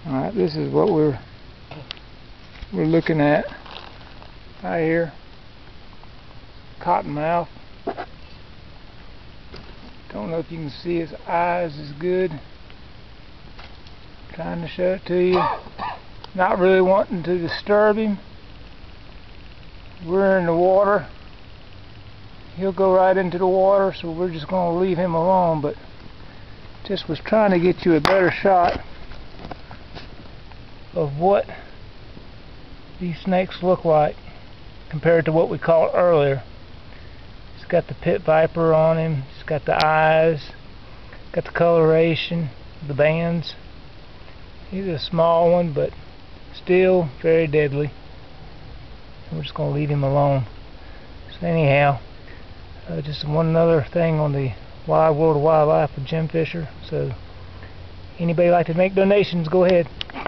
Alright, this is what we're looking at right here. Cottonmouth. Don't know if you can see his eyes as good. Trying to show it to you. Not really wanting to disturb him. We're in the water. He'll go right into the water, so we're just going to leave him alone, but just was trying to get you a better shot of what these snakes look like compared to what we caught earlier. He's got the pit viper on him, he's got the eyes, got the coloration, the bands. He's a small one, but still very deadly. We're just going to leave him alone. So anyhow, just one other thing on the Wide World of Wildlife with Jim Fisher. So anybody like to make donations, go ahead.